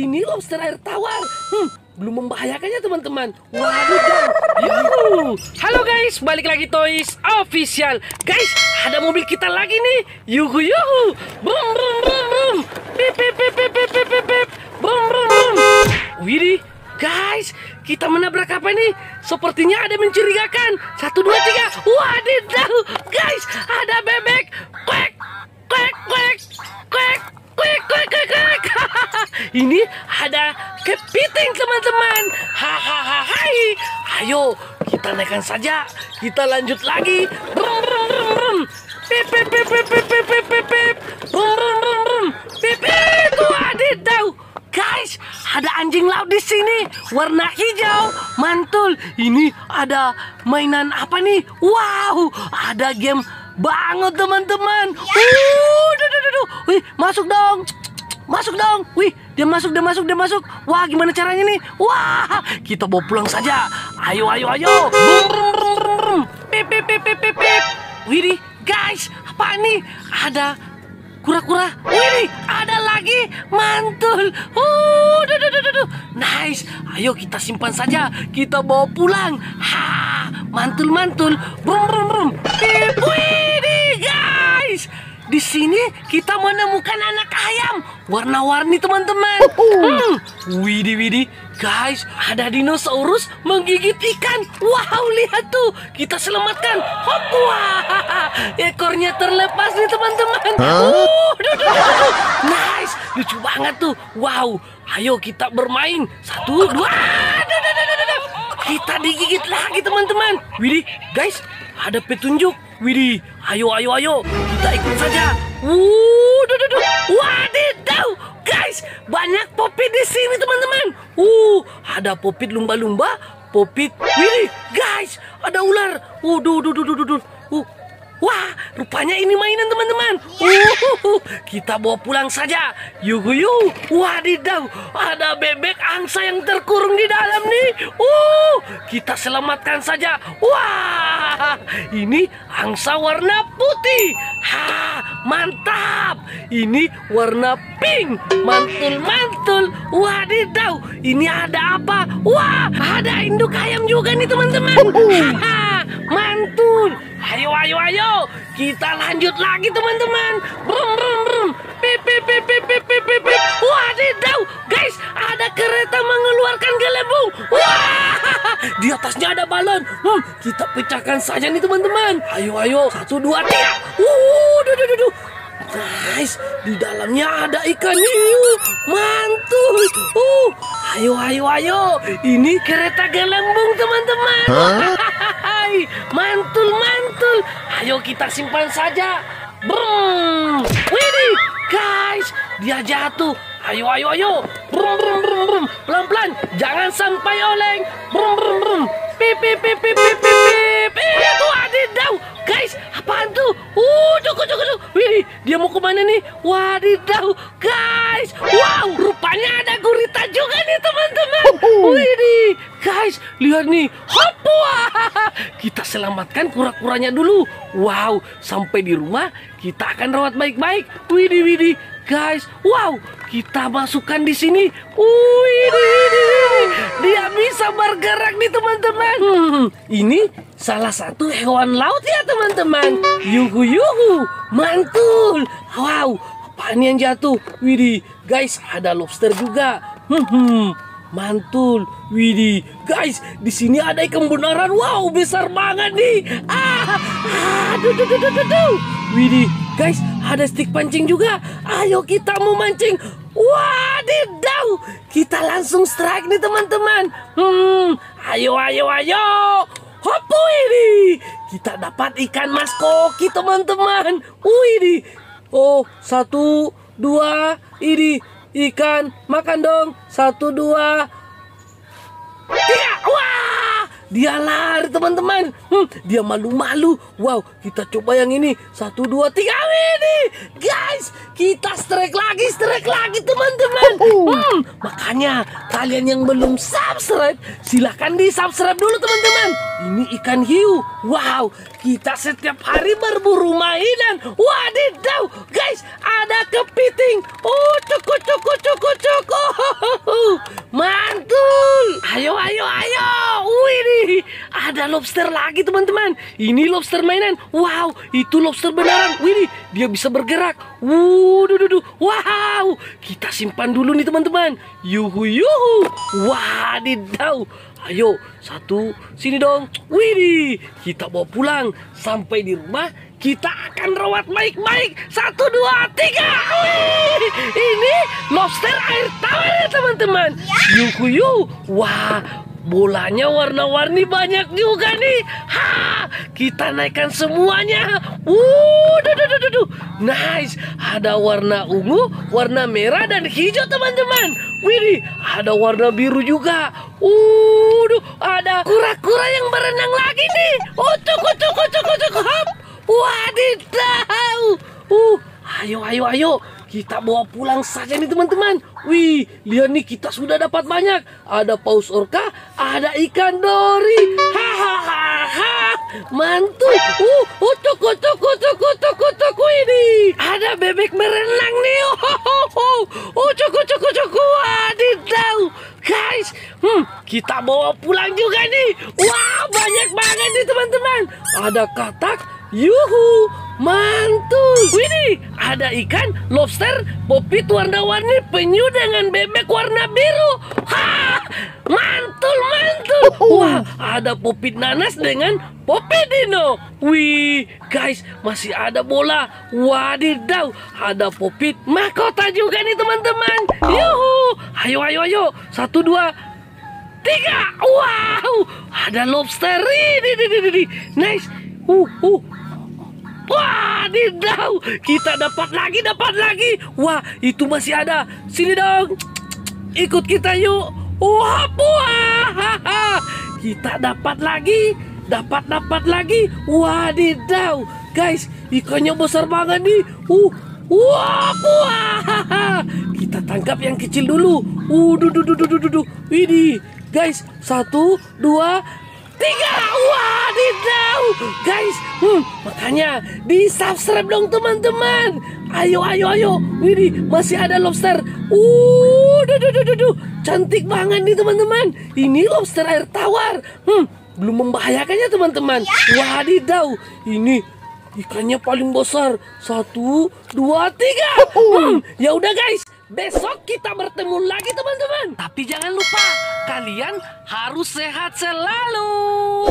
Ini lobster air tawar. Belum membahayakannya teman-teman. Waduh. Yuhu. Halo guys, balik lagi Toys Official. Guys, ada mobil kita lagi nih. Yuhu. Brum brum brum brum. Pip pip pip pip pip pip pip pip. Brum brum brum. Widih, guys, kita menabrak apa nih? Sepertinya ada mencurigakan. 1, 2, 3. Wadidaw, guys, ada bebek. Kwek kwek kwek kwek. Kwek. Ini ada kepiting teman-teman. Hai. Ayo kita naikkan saja. Kita lanjut lagi. Brum. Pip pip pip pip pip pip pip pip pip. Brum. Pip. Wadidaw. Guys, ada anjing laut di sini. Warna hijau, mantul. Ini ada mainan apa nih? Wow, ada game banget teman-teman. Wih, masuk dong. Wih, dia masuk. Wah, gimana caranya nih? Wah, kita bawa pulang saja. Ayo. Brum. Pip. Wih, guys, apa nih? Ada kura-kura. Wih, ada lagi. Mantul. Nice. Ayo kita simpan saja. Kita bawa pulang. Mantul. Brum. Pip. Wih, guys. Di sini kita menemukan anak ayam warna-warni teman-teman. Widih, guys, ada dinosaurus menggigit ikan. Wow, lihat tuh, kita selamatkan. Hop, wah, ekornya terlepas nih teman-teman. Nice, lucu banget tuh. Wow, ayo kita bermain. 1, 2. Kita digigit lagi teman-teman. Widih, guys, ada petunjuk. Widih, ayo, kita ikut saja. Wadidaw, guys, banyak popit di sini teman-teman. Ada popit lumba-lumba, popit. Widih, guys, ada ular. Wah, rupanya ini mainan teman-teman. Kita bawa pulang saja. Yuhu. Wadidaw, ada bebek angsa yang terkurung di dalam nih. Kita selamatkan saja. Wah, ini angsa warna putih. Mantap. Ini warna pink. Mantul. Wadidaw, ini ada apa? Wah, ada induk ayam juga nih teman-teman. Mantul. Ayo, kita lanjut lagi teman-teman. Brum. Pip. Wadidaw, guys, ada kereta mengeluarkan gelembung. Wah, di atasnya ada balon. Kita pecahkan saja nih teman-teman. Ayo, 1, 2, 3. Guys, di dalamnya ada ikan hiu. Mantul. Ayo. Ini kereta gelembung teman-teman. Mantul. Ayo kita simpan saja. Brum. Widih, guys, dia jatuh. Ayo. Brum. Pelan-pelan, jangan sampai oleng. Brum. Pip. Wadidaw, guys, apaan tuh? Cukup. Widih, dia mau kemana nih? Wadidaw, guys. Wow, rupanya ada gurita juga nih teman-teman. Widih, guys, lihat nih. Hop, wah. Kita selamatkan kura-kuranya dulu. Wow, sampai di rumah kita akan rawat baik-baik. Widih, guys. Wow, kita masukkan di sini. Widih, dia bisa bergerak nih teman-teman. Ini salah satu hewan laut ya teman-teman. Yuhu. Mantul. Wow, apaan yang jatuh? Widih, guys, ada lobster juga. Mantul. Widih, guys, di sini ada ikan benaran. Wow, besar banget nih. Widih, guys, ada stick pancing juga. Ayo kita mau mancing. Wadidaw, kita langsung strike nih teman-teman. Ayo. Hop, widih, kita dapat ikan mas koki teman-teman. Widih. 1, 2. Ini ikan, makan dong. 1, 2, 3. Wah, dia lari teman-teman. Dia malu-malu. Wow, kita coba yang ini. 1, 2, 3. Ini guys, kita strike lagi teman-teman. Makanya kalian yang belum subscribe, silahkan di subscribe dulu teman-teman. Ini ikan hiu. Wow, kita setiap hari berburu mainan. Wadidaw, guys, ada kepiting. Oh, cukup. Mantul. Ayo. Wih, ada lobster lagi teman-teman. Ini lobster mainan. Wow, itu lobster beneran. Wih, dia bisa bergerak. Wow, kita simpan dulu nih teman-teman. Yuhu. Wadidaw. Ayo, 1, sini dong. Wih, kita bawa pulang. Sampai di rumah kita akan rawat baik-baik. 1, 2, 3. Wih, ini lobster air tawar ya teman-teman. Yuhu. Wah, bolanya warna-warni banyak juga nih. Kita naikkan semuanya. Nice. Ada warna ungu, warna merah dan hijau teman-teman. Wih, ada warna biru juga. Ada kura-kura yang berenang lagi nih. Cukup. Wadidaw. Ayo. Kita bawa pulang saja nih teman-teman. Wih, lihat nih, kita sudah dapat banyak. Ada paus orca, ada ikan dori. Mantul. Cukup ini. Ada bebek berenang nih. Cukup. Wadidaw. Guys, kita bawa pulang juga nih. Wah, banyak banget nih teman-teman. Ada katak. Yuhu, mantul. Wih, ada ikan, lobster, popit warna-warni, penyu dengan bebek warna biru. Mantul. Wah, ada popit nanas dengan popit dino. Wih, guys, masih ada bola. Wadidaw, ada popit mahkota juga nih teman-teman. Yuhu, ayo. 1, 2, 3. Wow, ada lobster ini. Nice. Wadidaw, kita dapat lagi. Wah, itu masih ada. Sini dong, ikut kita yuk. Wah, kita dapat lagi. Wadidaw, guys, ikannya besar banget nih. Wah, kita tangkap yang kecil dulu. Ini, guys, 1, 2, 3. Wadidaw, guys, makanya di subscribe dong teman-teman. Ayo. Wih, masih ada lobster. Cantik banget nih teman-teman. Ini lobster air tawar. Belum membahayakannya teman-teman. Wadidaw, ini ikannya paling besar. 1, 2, 3. Ya udah guys, besok kita bertemu lagi teman-teman. Tapi jangan lupa, kalian harus sehat selalu.